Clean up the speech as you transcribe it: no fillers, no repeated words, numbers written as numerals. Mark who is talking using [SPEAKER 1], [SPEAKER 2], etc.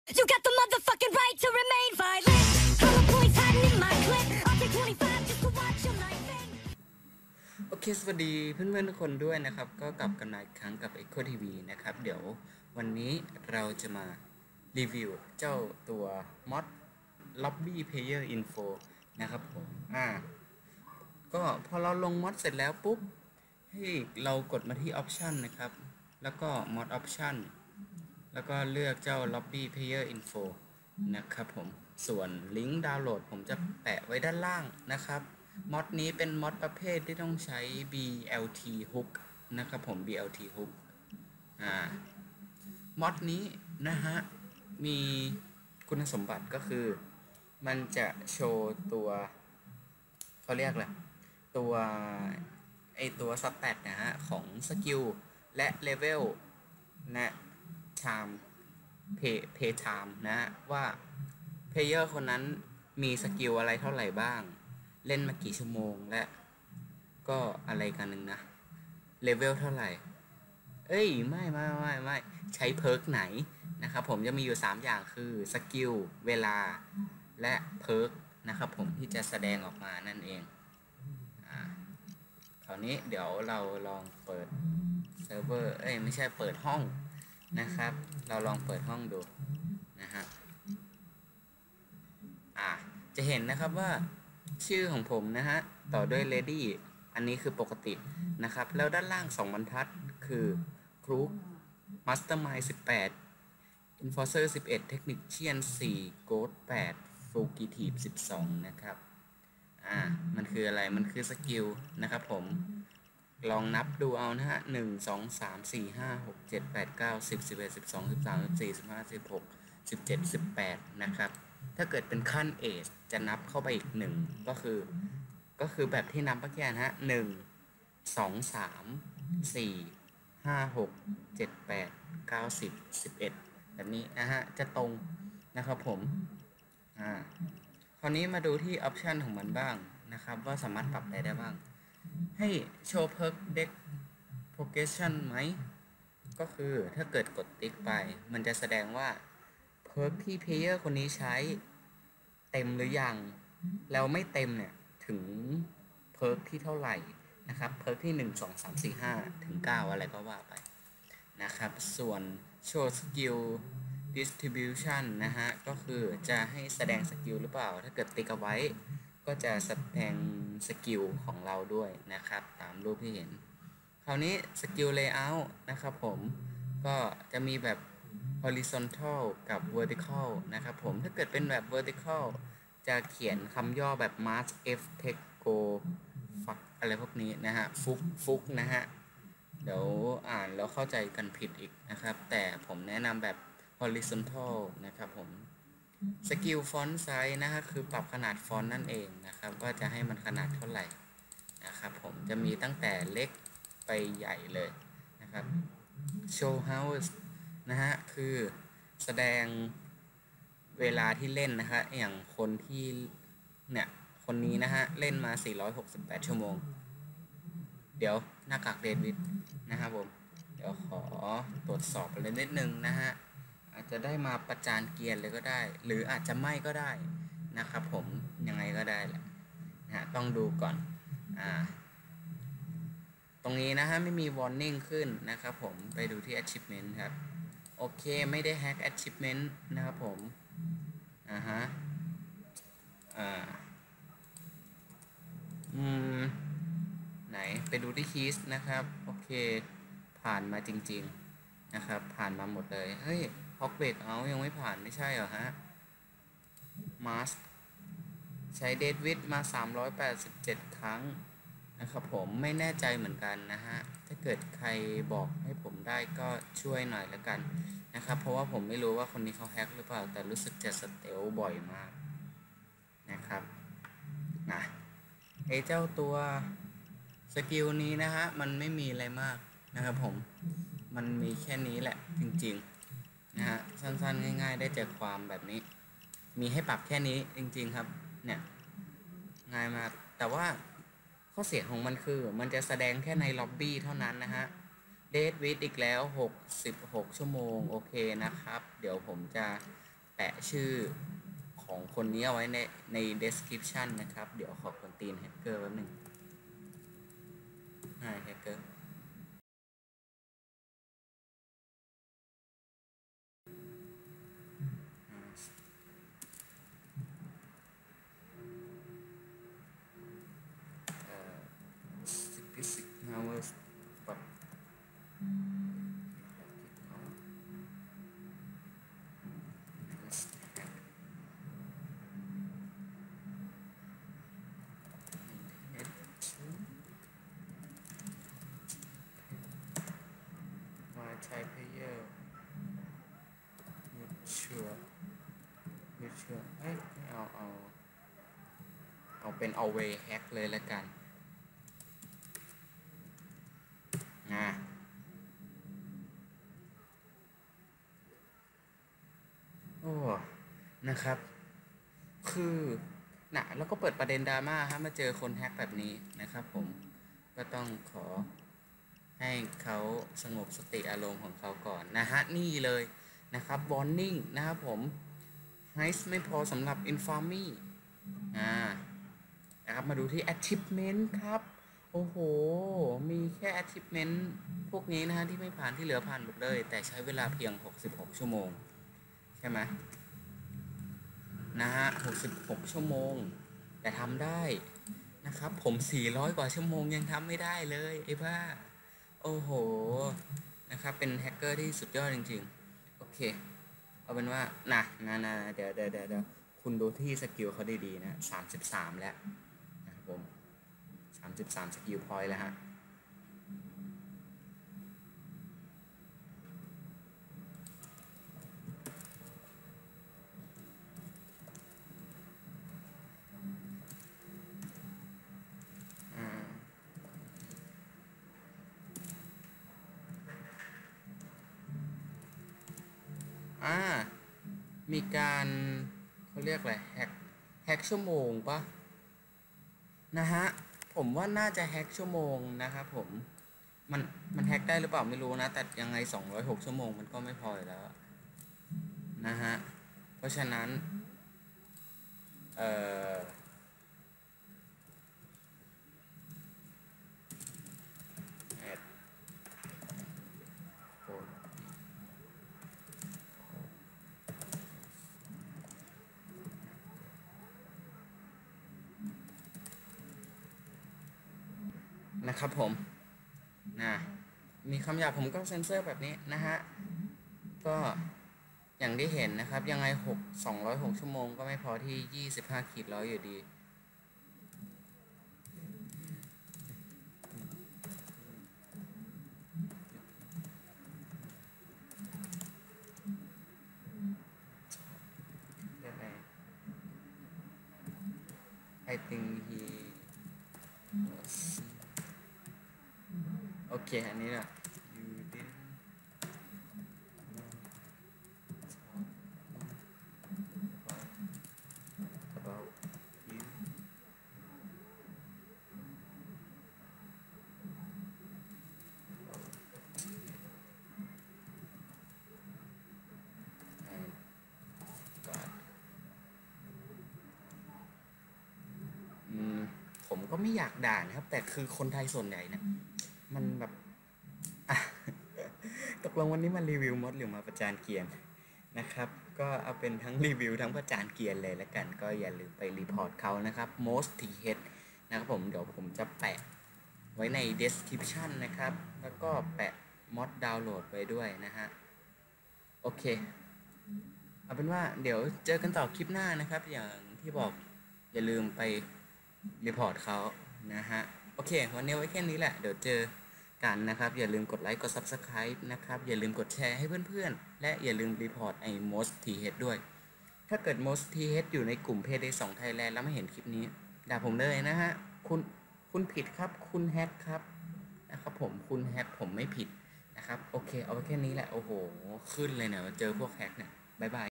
[SPEAKER 1] You got the motherfucking right to remain violent. Hollow points hiding in my clip. I'll take 25 just to watch your life end.
[SPEAKER 2] โอเคสวัสดีเพื่อนๆทุกคนด้วยนะครับก็กลับกันมาอีกครั้งกับ Echo TV นะครับเดี๋ยววันนี้เราจะมารีวิวเจ้าตัว mod lobby player info นะครับผมก็พอเราลง mod เสร็จแล้วปุ๊บให้เรากดมาที่ option นะครับแล้วก็ mod option แล้วก็เลือกเจ้า lobby player info นะครับผมส่วนลิงก์ดาวน์โหลดผมจะแปะไว้ด้านล่างนะครับมอดนี้เป็นมอดประเภทที่ต้องใช้ BLT hook นะครับผม BLT hook มอดนี้นะฮะมีคุณสมบัติก็คือมันจะโชว์ตัวเขาเรียกอะไรตัวสแตทนะฮะของสกิลและเลเวลนะไทม์เพย์ไทม์นะฮะว่าเพลเยอร์คนนั้นมีสกิลอะไรเท่าไหร่บ้างเล่นมากี่ชั่วโมงและก็อะไรกันหนึ่งนะเลเวลเท่าไหร่ไม่ใช้เพิร์กไหนนะครับผมจะมีอยู่3อย่างคือสกิลเวลาและเพิร์กนะครับผมที่จะแสดงออกมานั่นเองคราวนี้เดี๋ยวเราลองเปิดเซิร์ฟเวอร์ไม่ใช่เปิดห้องนะครับเราลองเปิดห้องดูนะฮะจะเห็นนะครับว่าชื่อของผมนะฮะต่อด้วย Lady อันนี้คือปกตินะครับแล้วด้านล่าง2บรรทัดคือ Crook Mastermind 18 Enforcer 11 Technician 4 Ghost 8 Fugitive 12นะครับมันคืออะไรมันคือสกิลนะครับผมลองนับดูเอานะฮะ1 2 3 4 5 6 7 8 9 10 11 12 13 14 15 16 17 18นะครับถ้าเกิดเป็นขั้นเอจจะนับเข้าไปอีก1ก็คือแบบที่นับเมื่อกี้นะฮะ1 2 3 4 5 6 7 8 9 10 11แบบนี้นะฮะจะตรงนะครับผมคราวนี้มาดูที่ออปชันของมันบ้างนะครับว่าสามารถปรับอะไรได้บ้างให้โชว์เพิร์กเด็กโปรเกรสชันไหมก็คือถ้าเกิดกดติ๊กไปมันจะแสดงว่าเพิร์กที่เพลเยอร์คนนี้ใช้เต็มหรือยังแล้วไม่เต็มเนี่ยถึงเพิร์กที่เท่าไหร่นะครับเพิร์กที่1 2 3 4 5ถึง9อะไรก็ว่าไปนะครับส่วนโชว์สกิลdistribution นะฮะก็คือจะให้แสดงสกิลหรือเปล่าถ้าเกิดติ๊กเอาไว้ก็จะแสดงสกิลของเราด้วยนะครับตามรูปที่เห็นคราวนี้สกิล layout นะครับผมก็จะมีแบบ horizontal กับ vertical นะครับผมถ้าเกิดเป็นแบบ vertical จะเขียนคำย่อแบบ mask f text go fuck อะไรพวกนี้นะฮะฟุกนะฮะเดี๋ยวอ่านแล้วเข้าใจกันผิดอีกนะครับแต่ผมแนะนำแบบ horizontal นะครับผมสกิลฟอนต์ไซส์นะฮะคือปรับขนาดฟอนต์นั่นเองนะครับว่าจะให้มันขนาดเท่าไหร่นะครับผมจะมีตั้งแต่เล็กไปใหญ่เลยนะครับ show house นะฮะคือแสดงเวลาที่เล่นนะฮะอย่างคนที่เนี่ยคนนี้นะฮะเล่นมา468ชั่วโมงเดี๋ยวหน้ากากเดวิดนะครับผมเดี๋ยวขอตรวจสอบอะไรนิดนึงนะฮะอาจจะได้มาประจานเกียร์เลยก็ได้หรืออาจจะไม่ก็ได้นะครับผมยังไงก็ได้แหละนะต้องดูก่อนตรงนี้นะฮะไม่มี warning ขึ้นนะครับผมไปดูที่ achievement ครับโอเคไม่ได้ hack achievement นะครับผมไหนไปดูที่ keys นะครับโอเคผ่านมาจริงๆนะครับผ่านมาหมดเลยเฮ้ยฮอกเบรกเอายังไม่ผ่านไม่ใช่เหรอฮะมาสใช้เดดวิดมา387ครั้งนะครับผมไม่แน่ใจเหมือนกันนะฮะถ้าเกิดใครบอกให้ผมได้ก็ช่วยหน่อยแล้วกันนะครับเพราะว่าผมไม่รู้ว่าคนนี้เขาแฮกหรือเปล่าแต่รู้สึกจะสเตลบ่อยมากนะครับเจ้าตัวสกิลนี้นะฮะมันไม่มีอะไรมากนะครับผมมันมีแค่นี้แหละจริงๆนะฮะสั้นๆง่ายๆได้ใจความแบบนี้มีให้ปรับแค่นี้จริงๆครับเนี่ยง่ายมากแต่ว่าข้อเสียของมันคือมันจะแสดงแค่ในล็อบบี้เท่านั้นนะฮะเดทวิดอีกแล้ว66ชั่วโมงโอเคนะครับเดี๋ยวผมจะแปะชื่อของคนนี้เอาไว้ใน description นะครับ เดี๋ยวขอกดตีนแฮกเกอร์แป๊บนึงแฮกเกอร์66 hours ปรับใช้เพลเยอร์ชัวเอ้ยเอาเป็น always hack เลยละกันโอ้นะครับ คือแล้วก็เปิดประเด็นดราม่าฮะมาเจอคนแฮกแบบนี้นะครับผมก็ต้องขอให้เขาสงบสติอารมณ์ของเขาก่อนนะฮะนี่เลยนะครับ warning นะครับผม Heist ไม่พอสำหรับ Infamy นะครับมาดูที่ achievement ครับโอ้โหมีแค่ achievement พวกนี้นะฮะที่ไม่ผ่านที่เหลือผ่านหมดเลยแต่ใช้เวลาเพียง66ชั่วโมงใช่ไหมนะฮะ66ชั่วโมงแต่ทำได้นะครับผม400กว่าชั่วโมงยังทำไม่ได้เลยไอ้บ้าโอ้โหนะครับเป็นแฮกเกอร์ที่สุดยอดจริงๆโอเคเอาเป็นว่าเดี๋ยวคุณดูที่สกิลเขาดีๆนะ33แล้วนะครับผม33สกิลพอยต์แล้วฮะมีการเขาเรียกอะไรแฮกชั่วโมงปะนะฮะผมว่าน่าจะแฮกชั่วโมงนะครับผมมันแฮกได้หรือเปล่าไม่รู้นะแต่ยังไง206ชั่วโมงมันก็ไม่พออยู่แล้วนะฮะเพราะฉะนั้นนะครับผมมีคำหยาบผมก็เซ็นเซอร์แบบนี้นะฮะก็อย่างที่เห็นนะครับยังไง206ชั่วโมงก็ไม่พอที่25 ขีด 100อยู่ดีI think he โอเคอันนี้แหละ you didn't about you and God ผมก็ไม่อยากด่านะครับแต่คือคนไทยส่วนใหญ่นะมันแบบตกลงวันนี้มารีวิวมดหรือมาประจานเกียร์นะครับก็เอาเป็นทั้งรีวิวทั้งประจานเกียร์เลยแล้วกันก็อย่าลืมไปรีพอร์ตเขานะครับ most th นะครับผมเดี๋ยวผมจะแปะไว้ใน description นะครับแล้วก็แปะมอดดาวน์โหลดไว้ด้วยนะฮะโอเคเอาเป็นว่าเดี๋ยวเจอกันต่อคลิปหน้านะครับอย่างที่บอกอย่าลืมไปรีพอร์ตเขานะฮะโอเควันนี้ไว้แค่นี้แหละเดี๋ยวเจอกันนะครับอย่าลืมกดไลค์กด Subscribe นะครับอย่าลืมกดแชร์ให้เพื่อนๆและอย่าลืมรีพอร์ตไอ้ most th ด้วยถ้าเกิด most th อยู่ในกลุ่ม PD2 Thailand แล้วไม่เห็นคลิปนี้ด่าผมเลยนะฮะคุณผิดครับคุณแฮกครับนะครับผมคุณแฮกผมไม่ผิดนะครับโอเคเอาไว้แค่นี้แหละโอ้โหขึ้นเลยเนี่ยเจอพวกแฮกเนี่ยบ๊ายบาย